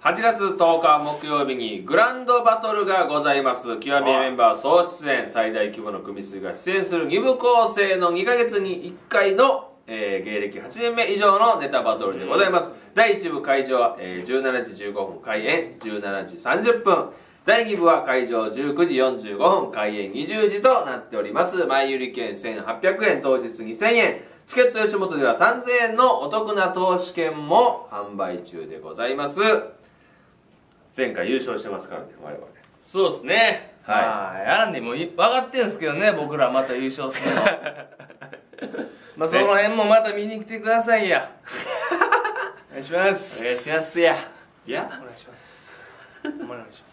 8月10日木曜日にグランドバトルがございます。極みメンバー総出演、最大規模の組数が出演する2部構成の2ヶ月に1回の、芸歴8年目以上のネタバトルでございます。第1部会場は、17時15分開演17時30分、第2部は会場19時45分開演20時となっております。前売り券1800円、当日2000円、チケット吉本では3000円のお得な投資券も販売中でございます。前回優勝してますからね、我々。 そうですね。 はいやらんでも分かってんすけどね、僕らまた優勝するの。まあその辺もまた見に来てくださいや。お願いします。 お願いしますや。いや、 お願いします。お願いします。